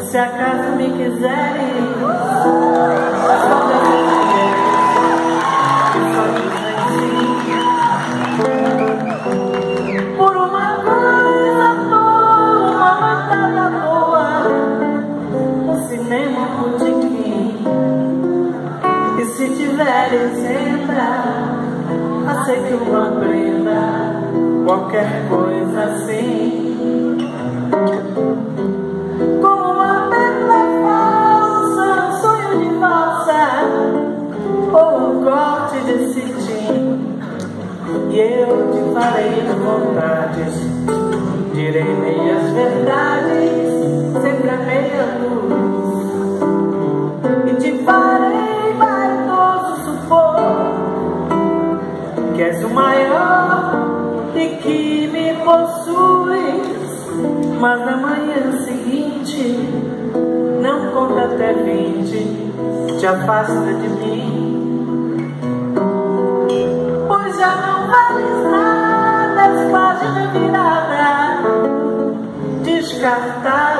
Se acaso me quiseres, por uma coisa boa, uma matada boa, um cinema, um botequim. E se tiveres, entra, aceite uma prenda, qualquer coisa assim. E eu te farei vontades, direi meias verdades, sempre a meia luz. E te farei vaidoso supor que és o maior e que me possuis. Mas na manhã seguinte, não conta até 20, te afasta de mim. Já não vales nada, página virada, descartada.